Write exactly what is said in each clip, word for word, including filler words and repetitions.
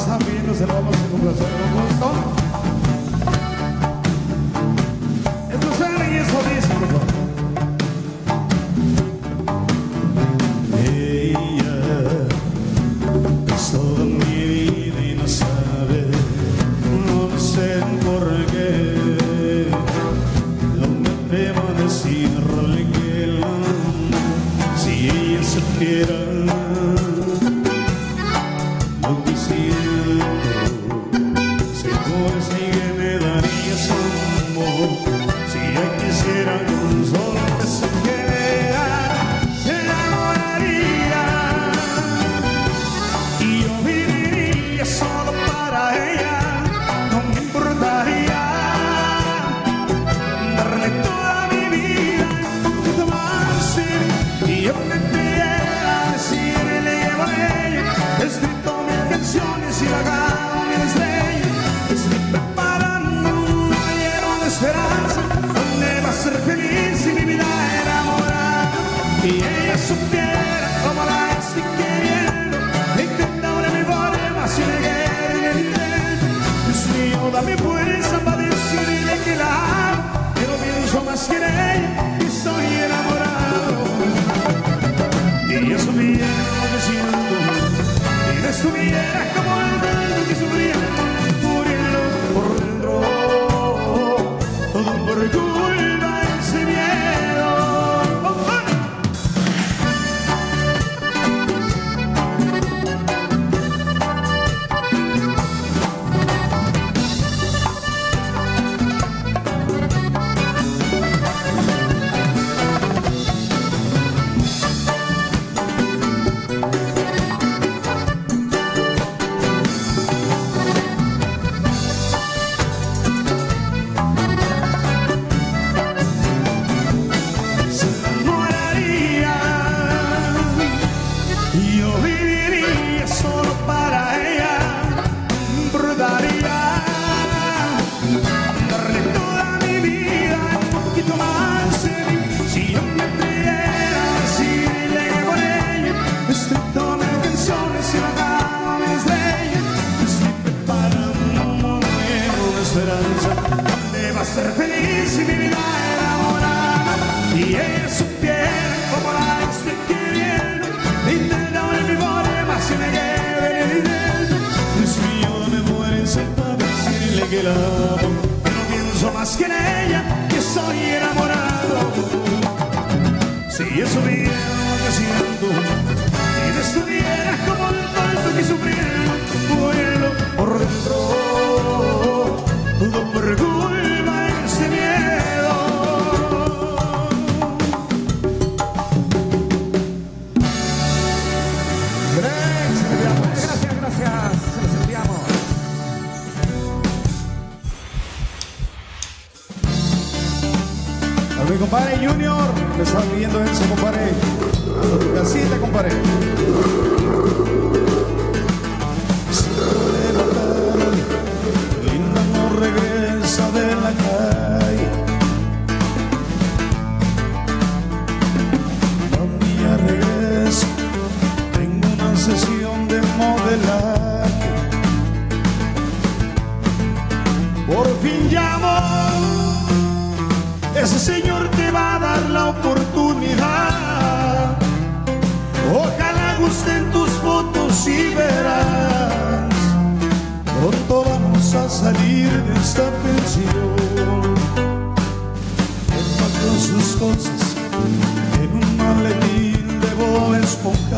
están viendo, se lo vamos a complacer con gusto. Esto sale y eso dice, por favor. Ella es toda mi vida y no sabe, no sé por qué. No me atrevo a decirle que la amo. Si ella supiera lo que siento, seguro sí que me daría su amor. Si ella quisiera con solo que se quedara, se enamoraría y yo viviría solo para ella. No me importaría darle toda mi vida un poquito más y yo me pidiera decirle que por ella he escrito mil canciones y pagado mil estrellas. Estoy preparando un lleno de esperanza donde va a ser feliz y mi vida enamorada. Y ella supiera cómo la estoy queriendo, intentando mi forma si me quede en el intento. Dios mío, dame fuerza para decirle que la amo, que no pienso más que en ella, que estoy enamorado. Y ella supiera lo que siento, y no estuviera como el tanto que sufría, muriendo por dentro, todo por culpa de ese miedo. Donde va a ser feliz y mi vida enamorada. Y ella supiera como la estoy queriendo, intentando en mi forma si me quede en el intento. Dios mío, dame fuerza para decirle que la amo, que no pienso más que en ella, que soy enamorado. Si ella supiera lo que siento, y no estuviera como el tanto que sufriera, vuelo por dentro, todo por culpa de ese miedo. Gracias, gracias, gracias. Se los enviamos. A mi compadre Junior, me estaba pidiendo eso, compadre. A tu casita, compadre. Regresa de la calle, un día regreso, tengo una sesión de modelaje. Por fin llamó, ese señor te va a dar la oportunidad. Ojalá gusten tus fotos y verás, pronto vamos a salir de esta pensión. Empacó sus cosas en un maletín de Bob Esponja.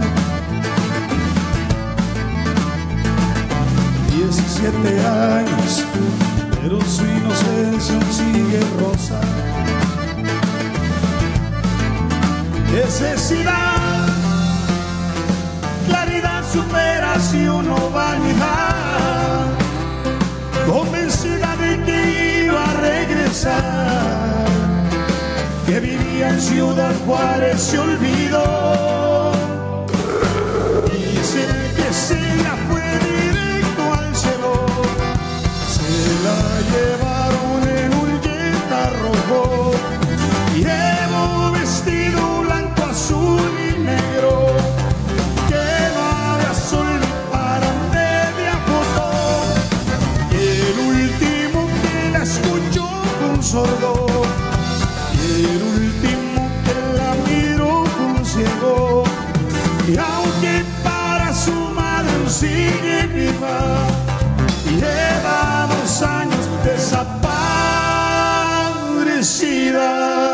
Diecisiete años, pero su inocencia aún sigue rosa. Necesidad, claridad, superación o vanidad, convencida de que iba a regresar, que vivía en Ciudad Juárez, se olvidó. Dice que se la fue directo al cielo, se la llevaron en un Jetta rojo, llevo vestido blanco, azul y negro, que no había sol ni para media Y aunque para su madre aún sigue viva, lleva dos años desaparecida.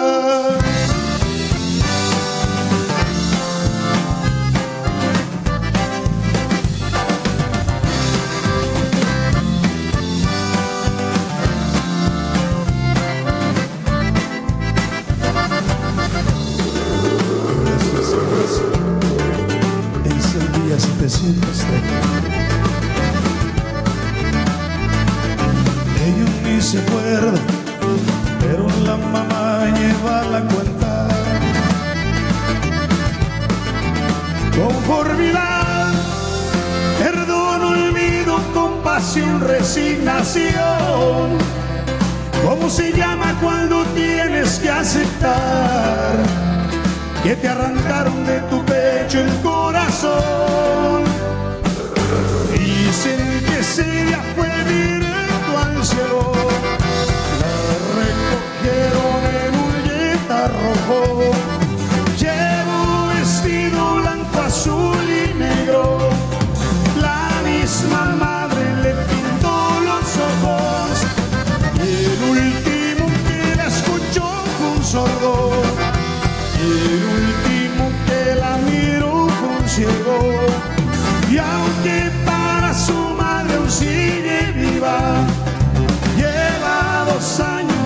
setecientos treinta. Ellos ni se acuerdan, pero la mamá lleva la cuenta. Conformidad, perdón, olvido, compasión, resignación. ¿Cómo se llama cuando tienes que aceptar que te arrancaron de tu pecho el corazón? Dicen que ese día fue directo al cielo, la recogieron en un Jetta rojo. Llevo vestido blanco, azul y negro, la misma madre le pintó los ojos, y el último que la escuchó fue un sordo, y el último que la miró fue un ciego. Y aunque para su madre aún sigue viva, lleva dos años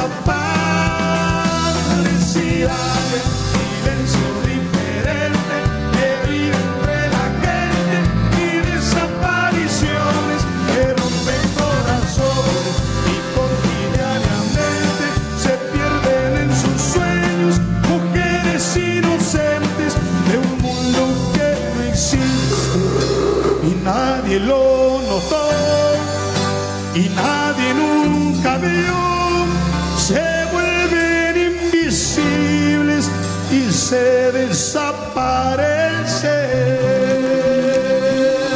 desaparecida. El silencio diferente que vive entre la gente y desapariciones que rompen corazones y cotidianamente se pierden en sus sueños. Mujeres inocentes de un mundo que no existe y nadie lo notó y nadie nunca vio. Se vuelven invisibles y se desaparecen.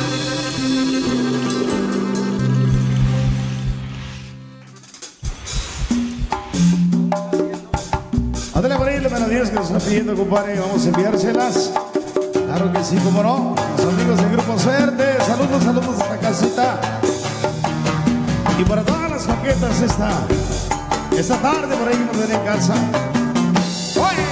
Ándale por ahí las melodías que nos están pidiendo, compadre. Vamos a enviárselas. Claro que sí, como no. Los amigos del Grupo Suerte. Saludos, saludos a esta casita. Y para todas las coquetas esta, esta tarde por ahí que nos ven en casa. ¡Oye!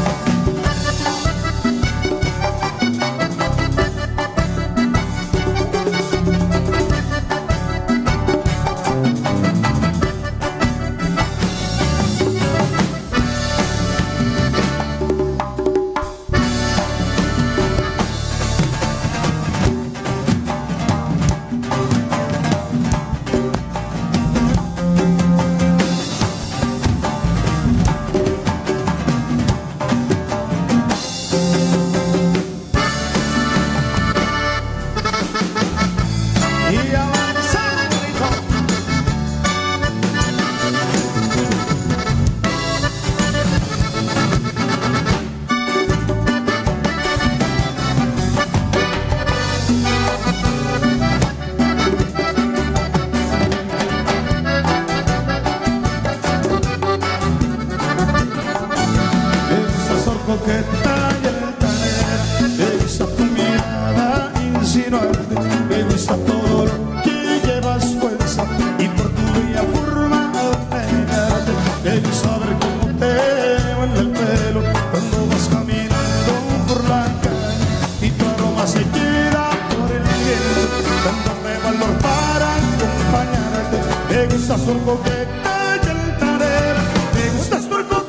Coqueta y altanera, me gusta tu mirada insinuante, me gusta todo lo que llevas puesta y por tu bella forma al pegarte. Me gusta ver cómo te mueve el pelo cuando vas caminando por la calle y tu aroma se queda por el viento, dándome valor para acompañarte. Me gustas por coqueta y altanera, me gustas por coqueta.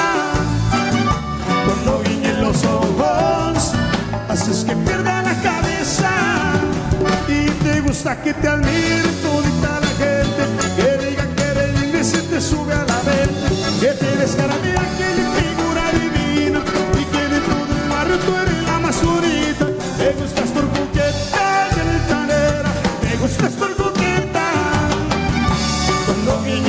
Cuando guiñen los ojos, haces que pierda la cabeza. Y te gusta que te admire todita la gente, que diga que eres linda y se te sube a la mente, que tienes cara de ángel y figura divina, y que dentro del barrio tú eres la más bonita. Me gustas por coqueta y altanera, me gustas por coqueta. Cuando guiñen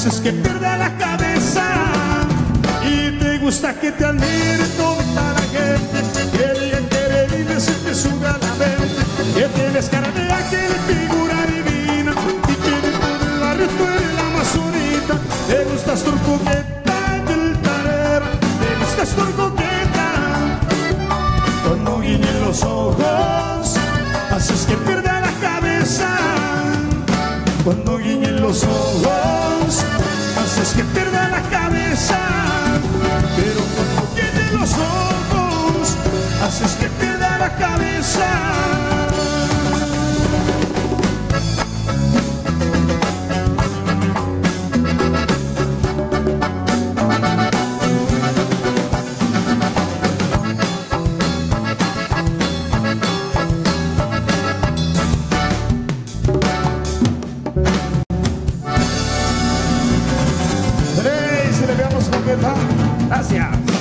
haces que pierda la cabeza. Y te gusta que te admire toda la gente, que digan que eres libre, se te suba la mente, que tienes cara de ángel, figura divina, y que de todo el barrio tú eres la más bonita. Te gustas tu coqueta y altanera, te gustas tu coqueta. Cuando guiñen los ojos, haces que pierda la cabeza. Cuando guiñen los ojos, haces que pierda la cabeza. Pero cuando guiñen los ojos, haces que pierda la cabeza. Gracias.